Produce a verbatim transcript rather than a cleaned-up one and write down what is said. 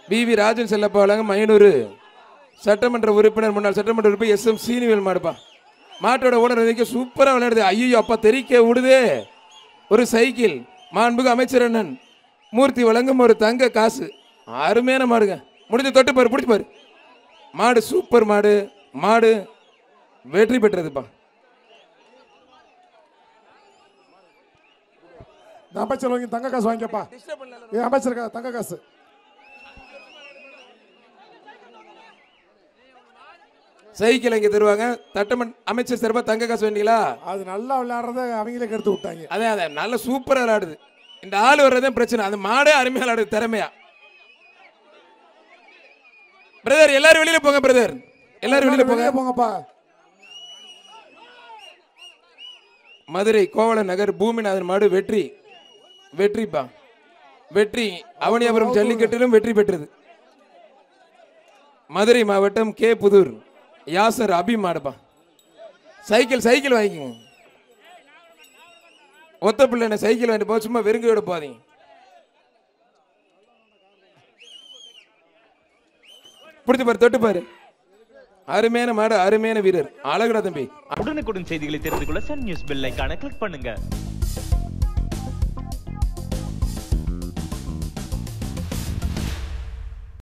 We we Rajan Chellappa வழங்க மயனூர் சட்டமன்ற உறுப்பினர் முன்னாள் சட்டமன்ற உறுப்பினர் எஸ் எம் சீனிவேல் மாடுப்பா. மாட்டோட ஓனர் வரைக்கும் சூப்பராக விளையாடுது. ஐயோ அப்பா தெரிக்க விடுதே. ஒரு சைக்கிள் மாண்புக்கு அமைச்சர் அண்ணன் மூர்த்தி வழங்கும் ஒரு தங்க காசு. அருமையான மாடுங்க. முடிஞ்ச தொட்டு பாரு, பிடிச்சி பாரு. மாடு சூப்பர் மாடு. மாடு வெற்றி பெற்றதுப்பா. அமைச்சர் வாங்கி தங்க காசு வாங்கிக்கப்பா. அமைச்சர் தங்க காசு. சைக்கிள் இங்க தருவாங்க. தட்டமன் அமைச்சர் சார்பா தங்க காசு வேண்டிங்களா? அது நல்லா விளையாடுறத அவங்களே கெடுத்து விட்டாங்க. அதே அதே நல்ல சூப்பரா விளையாடுது. இந்த ஆள் வர்றதே பிரச்சனை. அந்த மாடே அருமையா விளையாடுது திறமையா. பிரதர் எல்லாரும் வெளியில போங்க. பிரதர் எல்லாரும் வெளியில போங்க போங்கப்பா. மதுரை கோவள நகர் பூமிநாதன் மாடு வெற்றி வெற்றிப்பா. வெற்றி அவனியாபுரம் ஜல்லிக்கட்டிலும் வெற்றி பெற்றது. மதுரை மாவட்டம் கே புதூர் யாசர் அபி மாடுப்பா. சைக்கிள் சைக்கிள் வாங்கிக்கோங்க. ஒத்த பிள்ளை சைக்கிள் வாங்கிட்டு போ. சும்மா வெறுங்கையோட போதீங்க. பிடிச்சு பாரு, தொட்டு பாரு. அருமையான மாடு, அருமையான வீரர். அழகுடா தம்பி. உடனுக்குடன் செய்திகளை தெரிந்து கொள்ள சன் நியூஸ் பெல் ஐகானை கிளிக் பண்ணுங்க.